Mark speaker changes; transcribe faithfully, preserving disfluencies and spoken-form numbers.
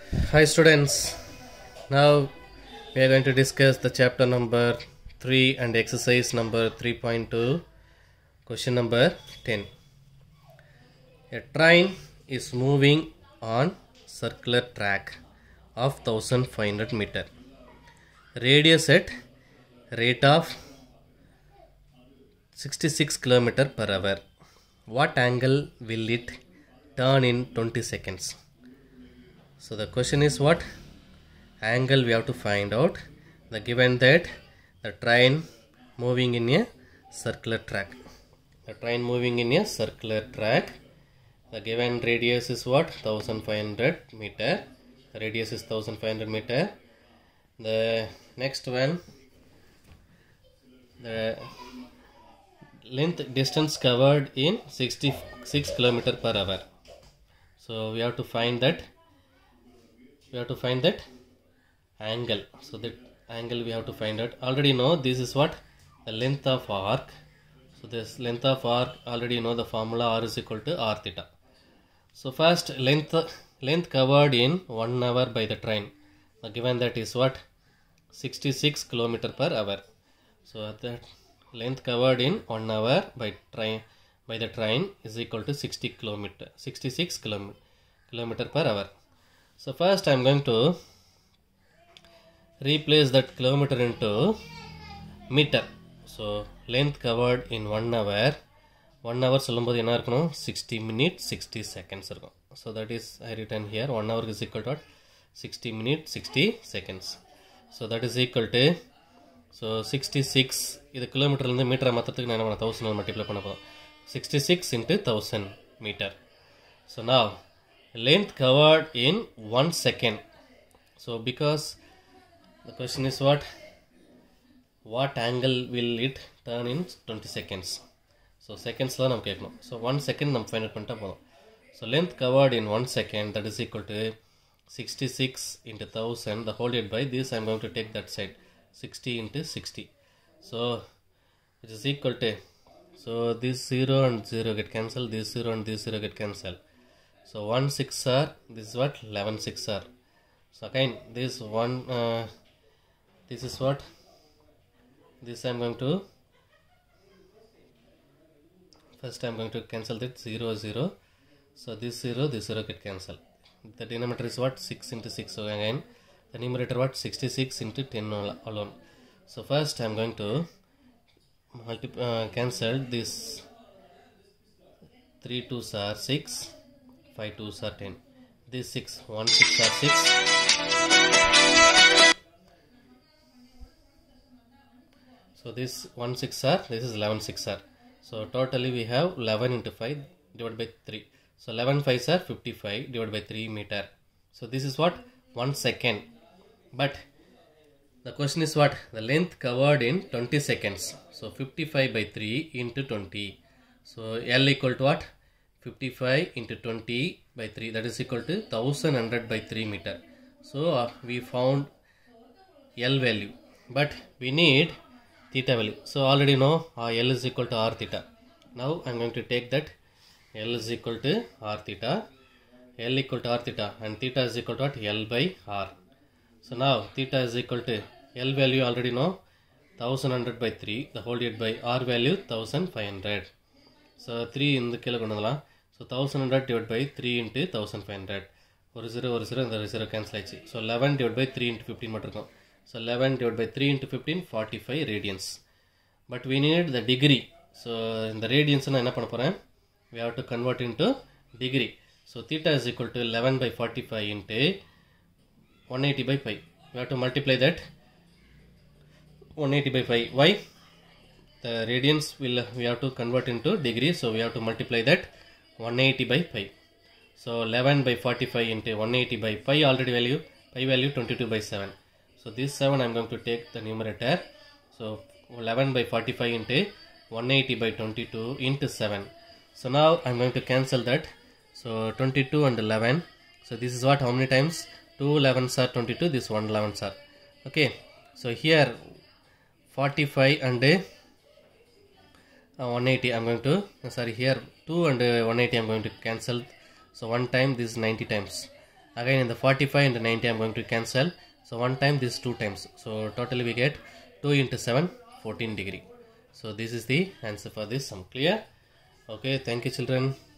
Speaker 1: Hi students, now we are going to discuss the chapter number three and exercise number three point two, question number ten. A train is moving on circular track of one thousand five hundred meter, radius at rate of sixty-six kilometer per hour. What angle will it turn in twenty seconds? So the question is what angle we have to find out. The given that the train moving in a circular track. The train moving in a circular track. The given radius is what? one thousand five hundred meter. The radius is one thousand five hundred meter. The next one, the length distance covered in sixty-six kilometer per hour. So we have to find that. We have to find that angle. So that angle we have to find out. Already know this is what? The length of arc. So this length of arc, already know the formula R is equal to R theta. So first length length covered in one hour by the train. The given that is what? sixty-six kilometer per hour. So that length covered in one hour by train by the train is equal to sixty kilometer sixty-six kilometer per hour. So first I am going to replace that kilometer into meter. So length covered in one hour. one hour சொல்லும்போது என்ன இருக்கணும்? sixty minutes sixty seconds இருக்கும். So that is I written here one hour is equal to sixty minutes sixty seconds. So that is equal to so sixty-six. இது கிலோமீட்டர்ல இருந்து மீட்டரை மாற்றத்துக்கு நான் என்ன பண்ண one thousand மல்டிப்ளை பண்ண போறோம். sixty-six into one thousand meter. So now length covered in one second. So because the question is what? What angle will it turn in twenty seconds? So seconds la nam kekkanum. So one second nam find out pannita podum. So length covered in one second, that is equal to sixty-six into one thousand. The whole divided by this, I am going to take that side. sixty into sixty. So it is equal to, so this zero and zero get cancelled, this zero and this zero get cancelled. So one six are, this is what? eleven six are. So again this one, uh, this is what? This I am going to, first I am going to cancel that zero zero. So this zero, this zero get cancelled. The denominator is what? six into six. So again the numerator what? sixty-six into ten alone. So first I am going to multiply, uh, cancel this three twos are six. five twos are ten. This six, one six are six. So this one six are, this is eleven six are. So totally we have eleven into five divided by three. So eleven fives are fifty-five divided by three meter. So this is what? one second. But the question is what? The length covered in twenty seconds. So fifty-five by three into twenty. So L equal to what? fifty-five into twenty by three, that is equal to one thousand one hundred by three meter. So uh, we found L value, but we need theta value. So already know uh, L is equal to R theta. Now I am going to take that L is equal to R theta. L equal to R theta and theta is equal to what? L by R. So now theta is equal to L value already know one thousand one hundred by three, the whole divided by R value one thousand five hundred. So three in the kilo kondalam. So one thousand one hundred divided by three into one thousand five hundred. One zero, one zero, and zero cancel aichi. So eleven divided by three into fifteen mattum. So eleven divided by three into fifteen, forty-five radians. But we need the degree. So in the radians na enna panna poren? We have to convert into degree. So theta is equal to eleven by forty-five into one eighty by pi. We have to multiply that one eighty by pi. Why? The radians will we have to convert into degree. So we have to multiply that one eighty by pi. So eleven by forty-five into one eighty by pi, already value, pi value twenty-two by seven. So this seven I am going to take the numerator. So eleven by forty-five into one eighty by twenty-two into seven. So now I am going to cancel that. So twenty-two and eleven. So this is what? How many times? two elevens are twenty-two, this one elevens are. Okay. So here forty-five and uh, one eighty I am going to, uh, sorry, here two and uh, one eighty I am going to cancel. So one time this is ninety times. Again in the forty-five and the ninety I'm going to cancel. So one time, this two times. So totally we get two into seven, fourteen degree. So this is the answer for this sum. Clear? Okay, thank you children.